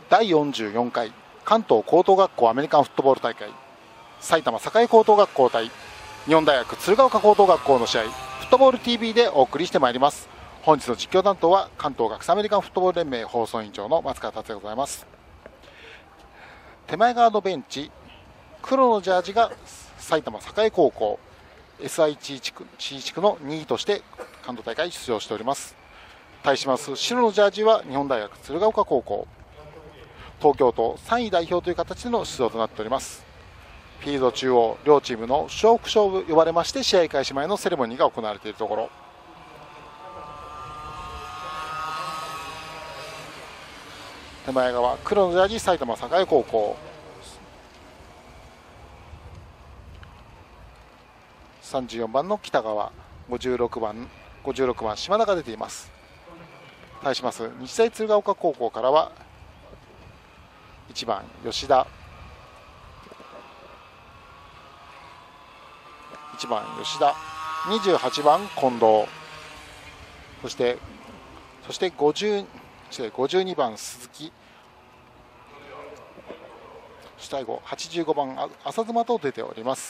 第44回関東高等学校アメリカンフットボール大会、埼玉栄高等学校対日本大学鶴岡高等学校の試合、フットボール TV でお送りしてまいります。本日の実況担当は関東学生アメリカンフットボール連盟放送委員長の松川達也でございます。手前側のベンチ、黒のジャージが埼玉栄高校 SI 地域区の2位として関東大会に出場しております。対します白のジャージは日本大学鶴岡高校、東京都3位代表という形での出場となっております。フィールド中央、両チームの勝負勝負呼ばれまして、試合開始前のセレモニーが行われているところ、手前側黒のジャージ埼玉栄高校、34番の北川、56番島田が出ています。対します日大鶴岡高校からは1番吉田、28番近藤、そして52番鈴木、最後85番浅妻と出ております。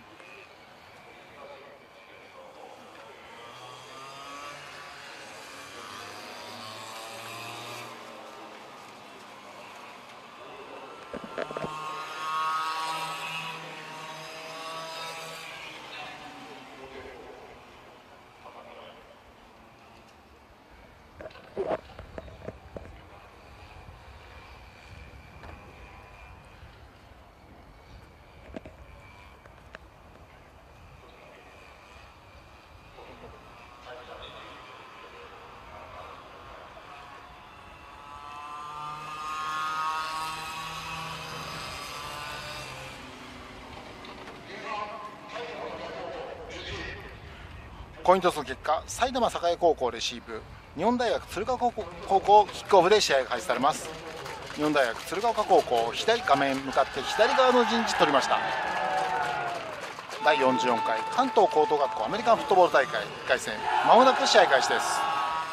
ポイントの結果、埼玉栄高校レシーブ、日本大学鶴岡高校キックオフで試合が開始されます。日本大学鶴岡高校、画面向かって左側の陣地取りました。第44回関東高等学校アメリカンフットボール大会1回戦、まもなく試合開始です。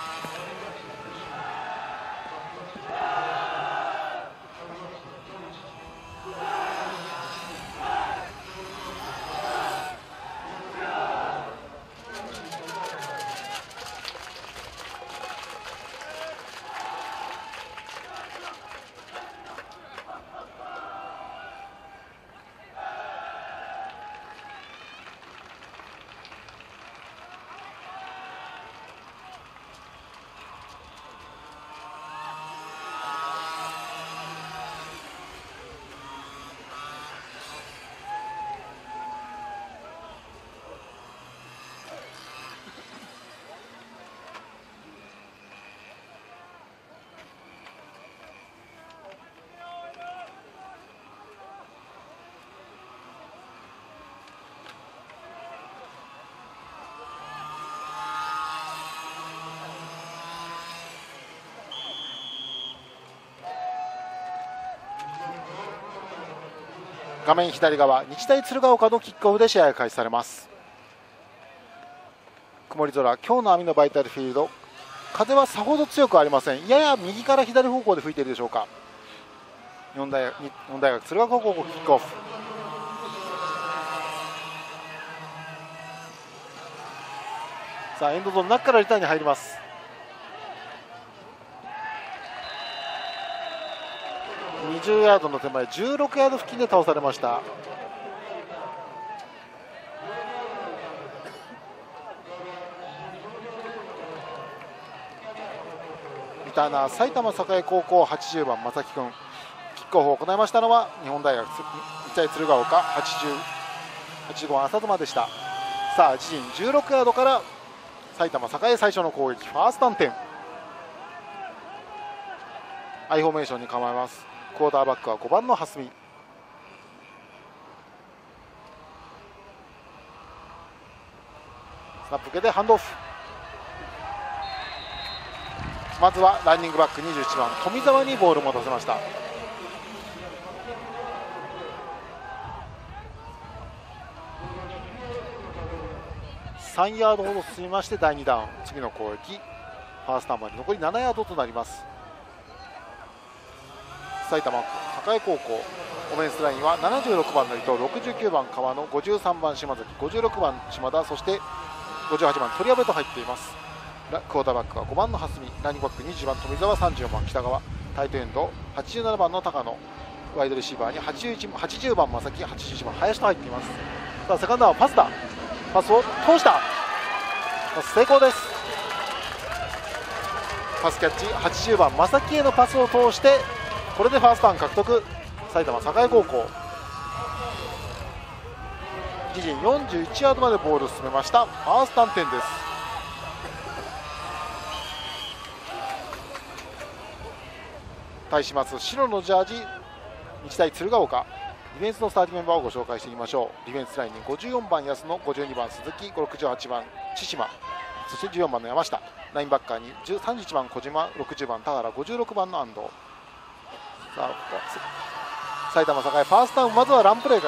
画面左側、日大鶴ヶ丘のキックオフで試合が開始されます。曇り空、今日の網のバイタルフィールド、風はさほど強くありません。やや右から左方向で吹いているでしょうか。日本大学鶴ヶ丘高校キックオフ。さあ、エンドゾーンの中からリターンに入ります。20ヤードの手前、16ヤード付近で倒されました。リターナー埼玉栄高校80番正木君、キックオフを行いましたのは日大鶴ヶ丘85番浅妻でした。さあ、自陣16ヤードから埼玉栄最初の攻撃、ファースト点、アイフォーメーションに構えます。クォーターバックは5番の蓮見。スナップ受けてハンドオフ。まずはランニングバック21番富澤にボールを持たせました。3ヤードほど進みまして第2ダウン、次の攻撃ファーストターンまで残り7ヤードとなります。 埼玉栄高校。オフェンスラインは76番の伊藤、69番川野、53番島崎、56番島田、そして58番鳥矢部と入っています。クォーターバックは5番の蓮見、ランニングバック20番富澤、34番北川、タイトエンド87番の高野、ワイドレシーバーに80番正木、81番林と入っています。さあセカンドはパスだ、パスを通した、パス成功です。パスキャッチ、80番正木へのパスを通して、これでファーストダウン獲得。埼玉栄高校、自陣41ヤードまでボールを進めました。ファーストダウン点です。対します白のジャージ日大鶴ヶ丘、ディフェンスのスターティングメンバーをご紹介していきましょう。ディフェンスラインに54番安野、52番鈴木、68番千島、そして14番の山下、ラインバッカーに31番小島、60番田原、56番の安藤。さあ埼玉栄ファーストダウン、まずはランプレーが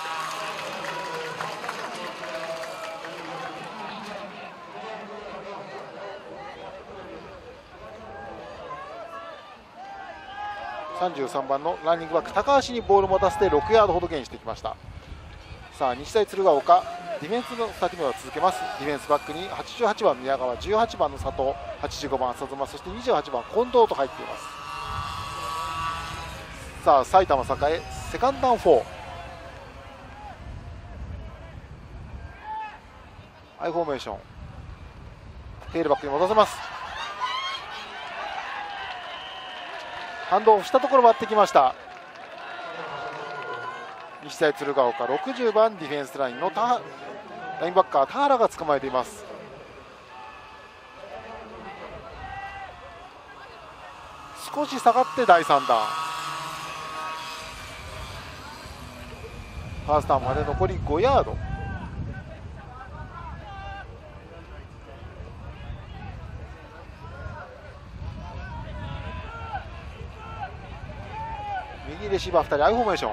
33番のランニングバック高橋にボールを持たせて6ヤードほどゲインしてきました。さあ日大鶴ヶ丘、ディフェンスのスターティングを続けます。ディフェンスバックに88番宮川、18番の佐藤、85番浅妻、そして28番近藤と入っています。さあ埼玉栄セカンドダウン4、アイフォーメーション、テールバックに戻せます。ハンドオフしたところ割ってきました。日大鶴ヶ丘60番ディフェンスラインのラインバッカー田原が捕まえています。少し下がって第3弾、ファーストダウンまで残り5ヤード。右レシーバー2人アイフォーメーション。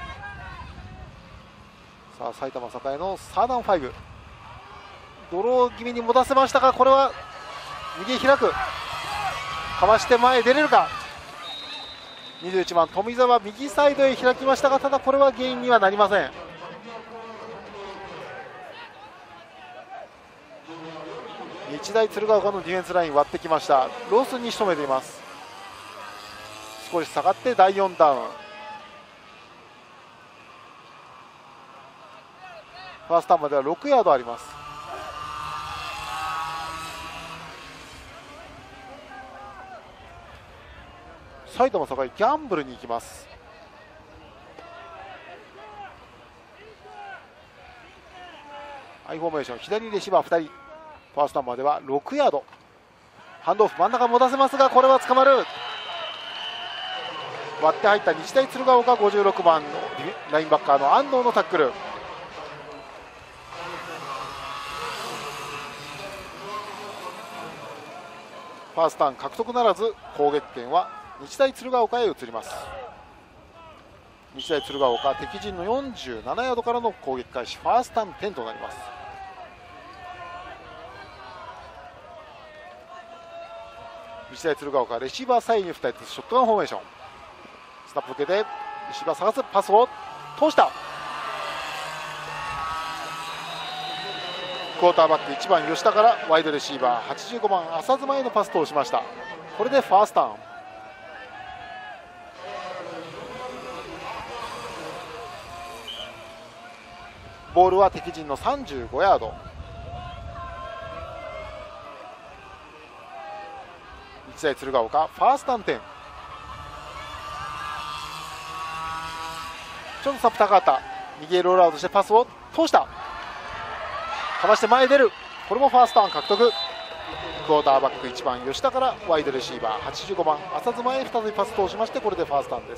さあ埼玉栄のサーダウン5、ドロー気味に持たせましたが、これは右へ開く、かわして前へ出れるか。21番富澤右サイドへ開きましたが、ただこれはゲインにはなりません。日大鶴ヶ丘のディフェンスライン割ってきました。ロースに仕留めています。少し下がって第4ダウン、ファーストダウンまでは6ヤードあります。埼玉栄ギャンブルに行きます。アイフォーメーション、左レシーバー2人、ファーストダウンまでは6ヤード。ハンドオフ真ん中持たせますが、これは捕まる。割って入った日大鶴ヶ丘56番のラインバッカーの安藤のタックル。ファーストダウン獲得ならず、攻撃権は日大鶴ヶ丘へ移ります。日大鶴ヶ丘敵陣の47ヤードからの攻撃開始、ファーストダウン10となります。日大鶴ヶ丘レシーバーサイドに2人ずつショットガンフォーメーション、スナップ受けてレシーバー探す、パスを通した。クォーターバック1番吉田からワイドレシーバー85番浅妻へのパス通しました。これでファーストダウン。ボールは敵陣の35ヤード。日大鶴ヶ丘ファーストダウン10。ちょっとサップ高かった。右へロールアウトしてパスを通した。かわして前へ出る。これもファーストダウン獲得。クォーターバック1番吉田からワイドレシーバー85番浅妻へ再びパス通しまして、これでファーストダウンです。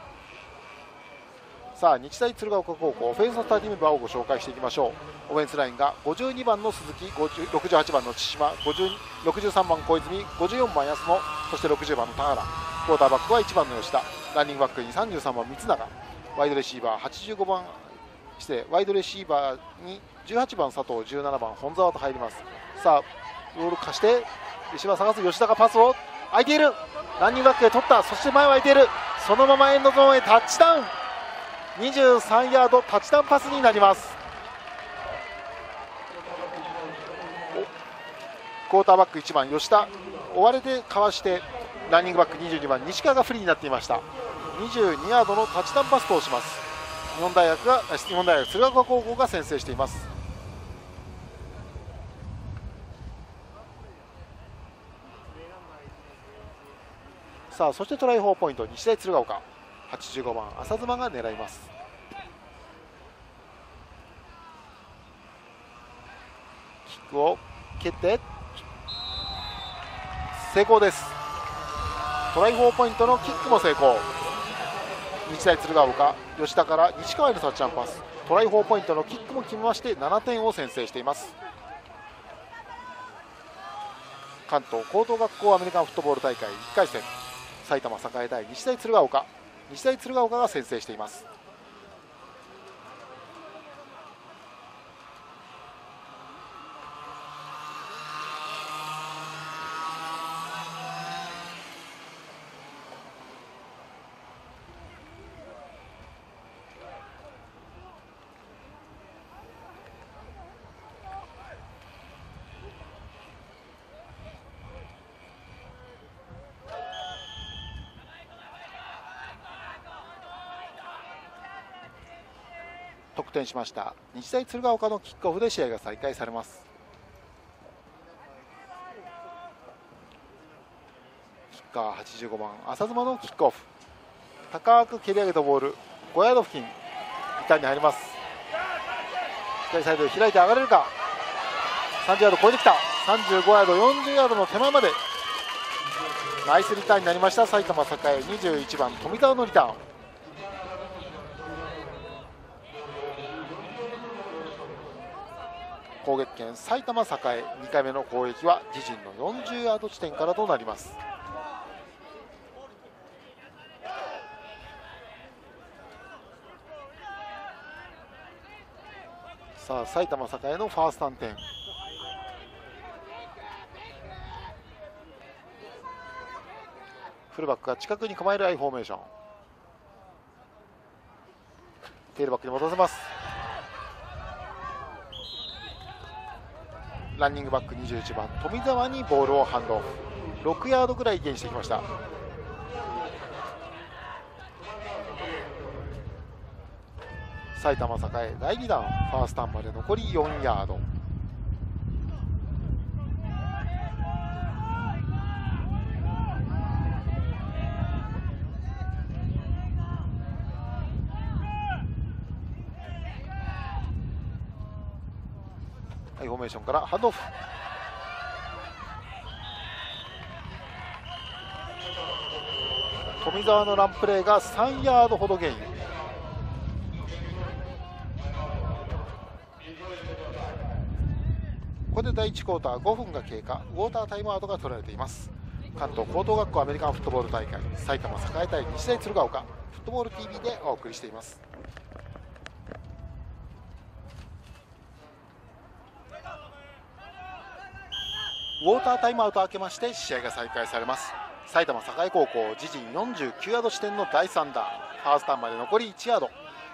さあ日大鶴ヶ丘高校オフェンスのスターティングメンバーをご紹介していきましょう。オフェンスラインが52番の鈴木、68番の千島、63番小泉、54番安野、そして60番の田原。クォーターバックは1番の吉田、ランニングバックに33番光永、ワイドレシーバー85番ワイドレシーバーに18番佐藤、17番本沢と入ります。さあロール貸してレシーバー探す吉田がパスを空いている、ランニングバックで取った、そして前は空いている、 そのままエンドゾーンへタッチダウン。23ヤードタッチダウンパスになります。クォーターバック1番吉田追われてかわして、ランニングバック22番西川がフリーになっていました。22ヤードのタッチダウンパスとします。日本大学鶴岡高校が先制しています。さあそしてトライ4ポイント日大鶴ヶ丘、85番浅妻が狙います。キックを蹴って成功です。トライ4ポイントのキックも成功。日大鶴ヶ丘吉田から西川へのタッチダウンパス、トライ4ポイントのキックも決めまして7点を先制しています。関東高等学校アメリカンフットボール大会1回戦、埼玉栄対日大鶴ヶ丘、日大鶴ヶ丘が先制しています。得点しました日大鶴ヶ丘のキックオフで試合が再開されます。キッカー85番浅妻のキックオフ、高く蹴り上げたボール5ヤード付近板に入ります。左サイドで開いて上がれるか。30ヤード超えてきた。35ヤード40ヤードの手前までナイスリターンになりました。埼玉栄21番富澤のリターン。攻撃権埼玉栄、2回目の攻撃は自陣の40ヤード地点からとなります。さあ埼玉栄のファースト点、フルバックが近くに構えるアイフォーメーション、テールバックに戻せます。ランニングバック21番富澤にボールをハンドオフ、6ヤードぐらいゲインしてきました。埼玉栄第2弾ファーストターンまで残り4ヤード。フォーメーションからハンドオフ。富澤のランプレーが3ヤードほどゲイン。ここで第1クォーター5分が経過、ウォータータイムアウトが取られています。関東高等学校アメリカンフットボール大会埼玉栄対日大鶴ヶ丘、フットボール TV でお送りしています。ウォータータイムアウト明けまして試合が再開されます。埼玉栄高校自陣49ヤード地点の第3打、ファーストターンまで残り1ヤード。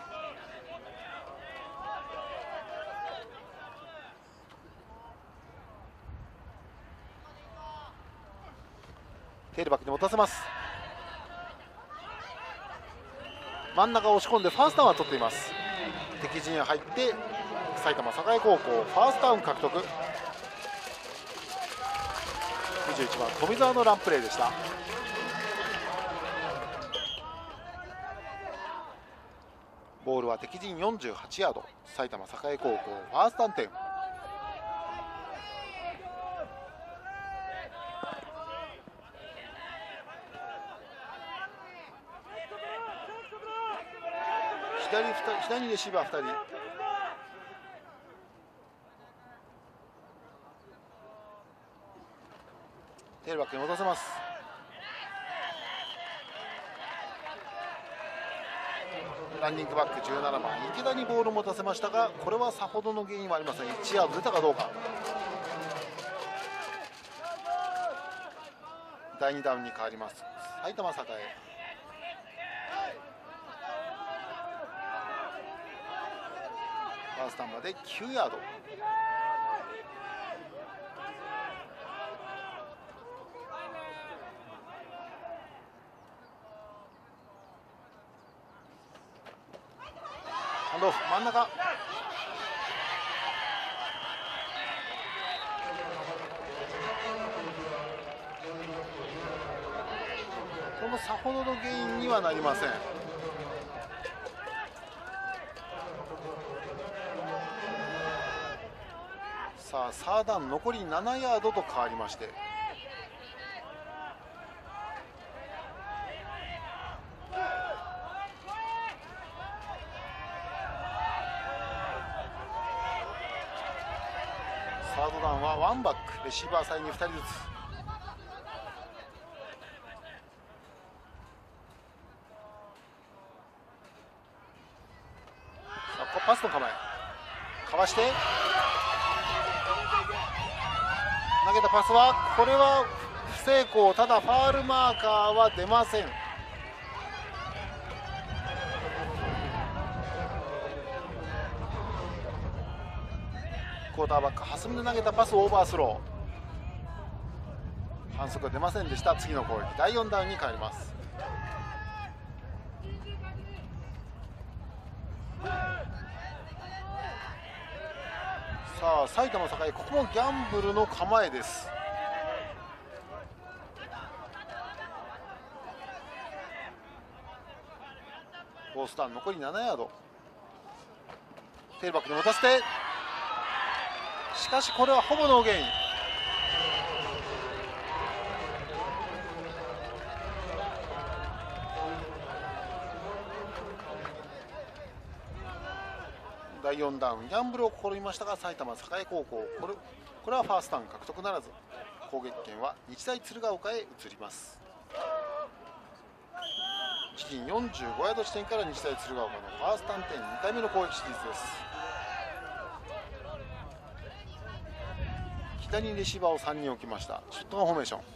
テールバックに持たせます。真ん中を押し込んでファーストダウンは取っています。敵陣へ入って埼玉栄高校ファーストダウン獲得。21番富澤のランプレーでした。ボールは敵陣48ヤード、埼玉栄高校ファーストダウン点。左にレシーバー2人、テールバックに戻せます。ランニングバック17番池田にボールを持たせましたが、これはさほどの原因はありません。1ヤード出たかどうか。第2ダウンに変わります。埼玉栄ァーストまで9ヤード。ハンドオフ真ん中。このさほどの原因にはなりません。さあサーダウン残り7ヤードと変わりまして、サードダウンはワンバック、レシーバーサイに2人ずつ。パスの構え、かわして投げたパスはこれは不成功。ただファールマーカーは出ません。クォーターバック蓮見で投げたパスオーバースロー、反則は出ませんでした。次の攻撃第4ダウンに変わります。さあ埼玉栄、ここもギャンブルの構えです。フォースダウン残り7ヤード。テールバックに持たせて、しかしこれはほぼノーゲイン。第4ダウンギャンブルを試みましたが埼玉栄高校、これはファーストダウン獲得ならず。攻撃権は日大鶴ヶ丘へ移ります。自陣45ヤード地点から日大鶴ヶ丘のファーストダウン点2回目の攻撃シリーズです。左にレシーバーを3人置きました。ショットガンフォーメーション、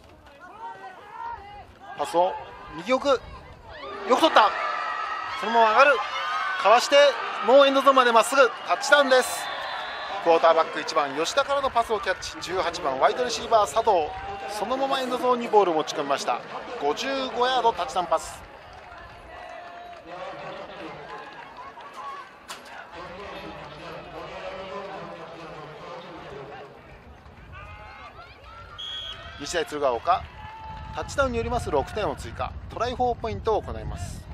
パスを右奥、よく取った。そのまま上がる、かわしてもうエンドゾーンまでまっすぐタッチダウンです。クォーターバック1番吉田からのパスをキャッチ。18番ワイドレシーバー佐藤、そのままエンドゾーンにボールを持ち込みました。55ヤードタッチダウンパス。日大鶴ヶ丘タッチダウンによります6点を追加、トライ4ポイントを行います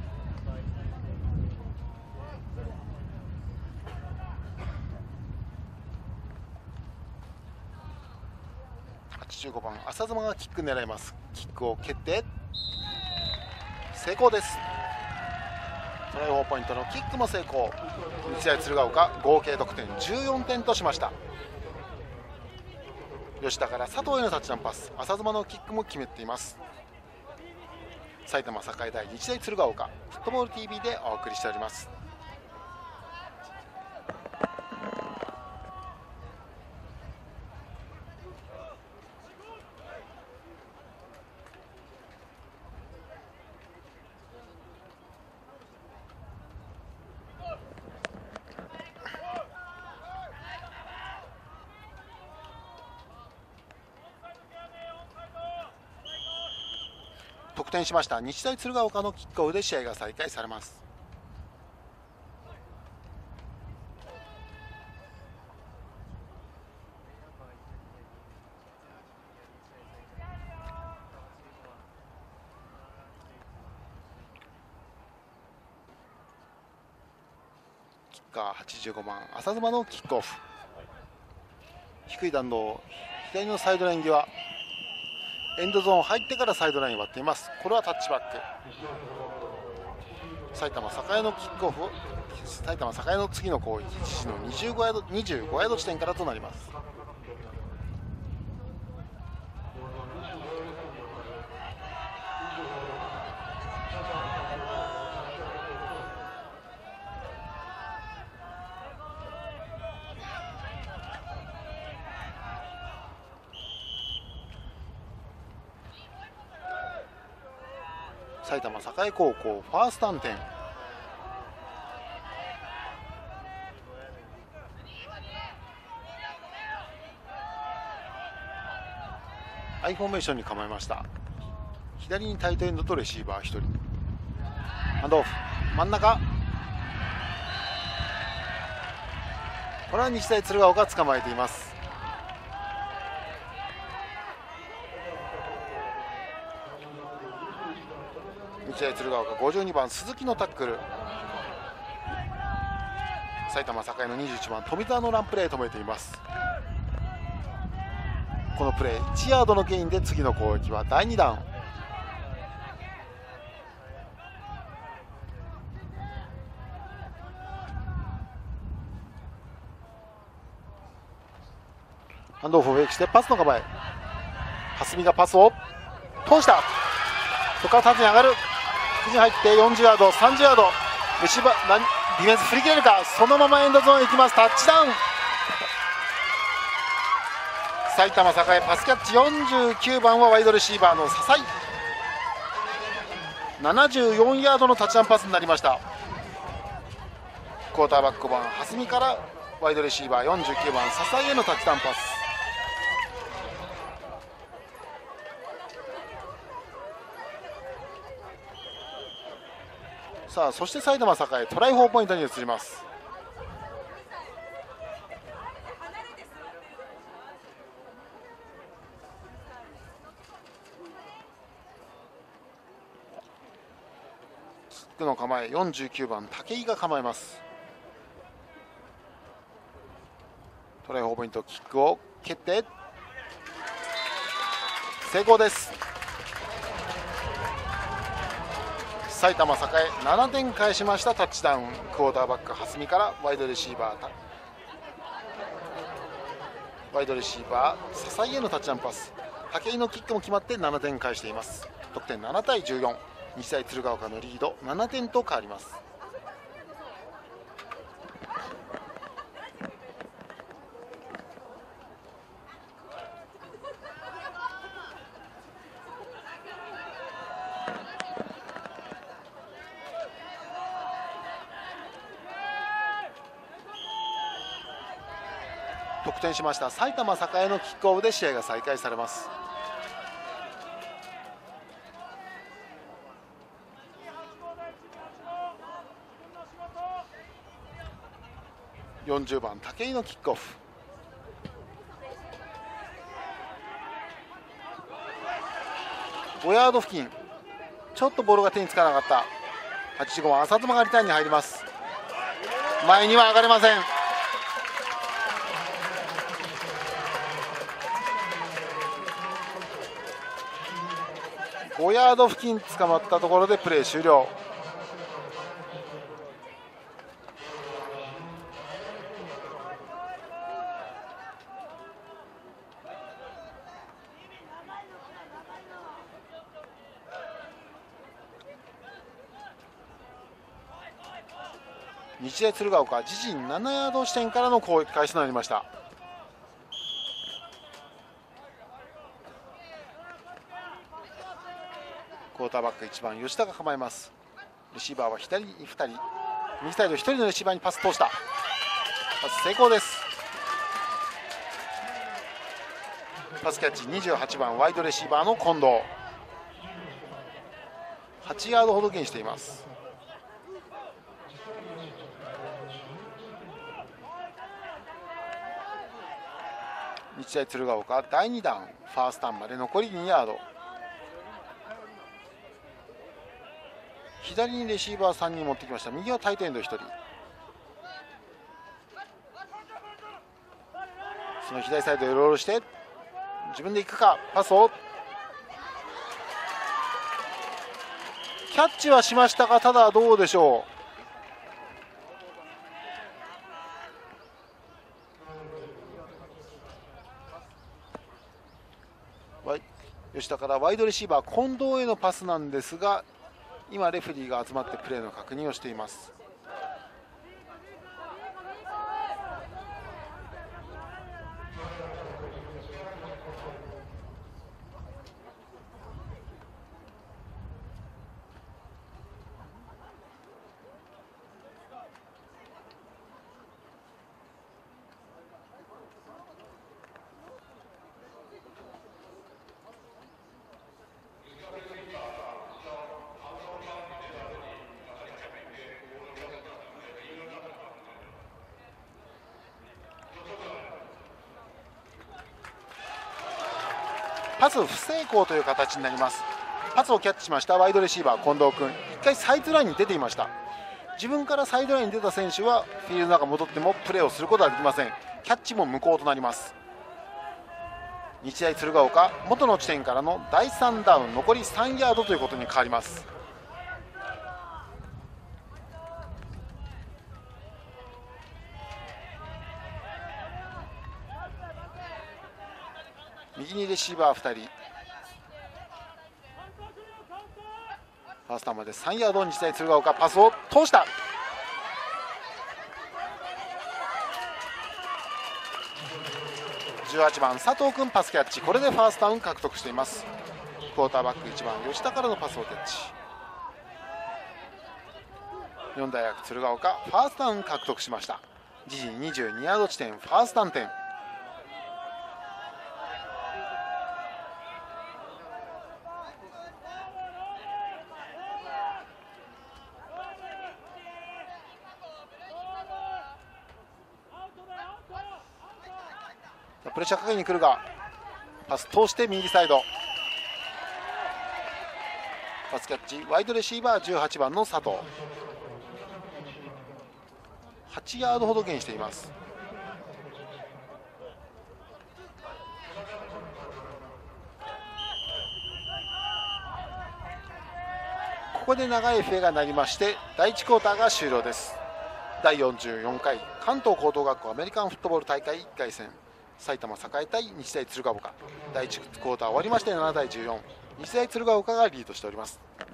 。85番浅妻がキック狙います。キックを蹴って成功です。トライ4ポイントのキックも成功。日大鶴ヶ丘合計得点14点としました。吉田から佐藤へのタッチダウンパス、浅妻のキックも決めています。埼玉栄大日大鶴ヶ丘フットボール TV でお送りしております。得点しました日大鶴ヶ丘のキックオフで試合が再開されます。キッカー85番浅妻のキックオフ、低い弾道、左のサイドライン際、エンドゾーン入ってからサイドライン割っています。これはタッチバック。埼玉栄のキックオフを埼玉栄の次の攻撃、自陣の25ヤード地点からとなります。埼玉栄高校ファーストダウン点。 アイフォーメーションに構えました。左にタイトエンドとレシーバー1人、ハンドオフ、真ん中、これは日大鶴ヶ丘が捕まえています。日大鶴ヶ丘52番鈴木のタックル、埼玉栄の21番富澤のランプレー止めています。このプレー1ヤードのゲインで次の攻撃は第2弾。ハンドオフをフェイクしてパスの構え、蓮見がパスを通した、そこから縦に上がる、敵に入って40ヤード30ヤード、レシーバーディフェンス振り切れるか、そのままエンドゾーンへ行きます。タッチダウン。埼玉栄パスキャッチ、49番はワイドレシーバーの笹井、74ヤードのタッチダウンパスになりました。クォーターバック5番蓮見からワイドレシーバー49番笹井へのタッチダウンパス。さあそして埼玉栄トライ4ポイントに移ります。キックの構え、49番武井が構えます。トライ4ポイント、キックを蹴って成功です。埼玉栄7点返しました。タッチダウン、クォーターバック蓮見からワイドレシーバー笹井へのタッチダウンパス、武井のキックも決まって7点返しています。得点7対14、日大鶴ヶ丘のリード7点と変わります。得点しました埼玉栄のキックオフで試合が再開されます。40番武井のキックオフ、5ヤード付近、ちょっとボールが手につかなかった。85番浅妻がリターンに入ります。前には上がれません。5ヤード付近捕まったところでプレー終了。日大鶴ヶ丘自陣7ヤード地点からの攻撃開始となりました。クォーターバック1番吉田が構えます。レシーバーは左に2人、右サイド1人のレシーバーにパス通した。パス成功です。パスキャッチ28番ワイドレシーバーの近藤、8ヤードほどゲインしています。日大鶴ヶ丘第2弾、ファーストターンまで残り2ヤード。左にレシーバー3人持ってきました。右はタイトエンド1人、その左サイドへロールして自分で行くか、パスをキャッチはしましたが、ただどうでしょう。吉田からワイドレシーバー近藤へのパスなんですが、今レフェリーが集まってプレーの確認をしています。 パス不成功という形になります。パスをキャッチしましたワイドレシーバー近藤君、1回サイドラインに出ていました。自分からサイドラインに出た選手はフィールドの中に戻ってもプレーをすることはできません。キャッチも無効となります。日大鶴ヶ丘、元の地点からの第3ダウン、残り3ヤードということに変わります。右にレシーバー2人、ファーストまで3ヤード、日大鶴ヶ丘パスを通した。18番佐藤君パスキャッチ、これでファーストダウン獲得しています。クォーターバック1番吉田からのパスをキャッチ、4大学鶴ヶ丘ファーストダウン獲得しました。自陣22ヤード地点、ファーストダウン点。プレッシャーかけに来るが、パス通して右サイド、パスキャッチ、ワイドレシーバー18番の佐藤、8ヤードほどゲインしています。ここで長い笛が鳴りまして第1クォーターが終了です。第44回関東高等学校アメリカンフットボール大会1回戦、埼玉栄対日大鶴ヶ丘、第1クォーター終わりまして7対14、日大鶴ヶ丘がリードしております。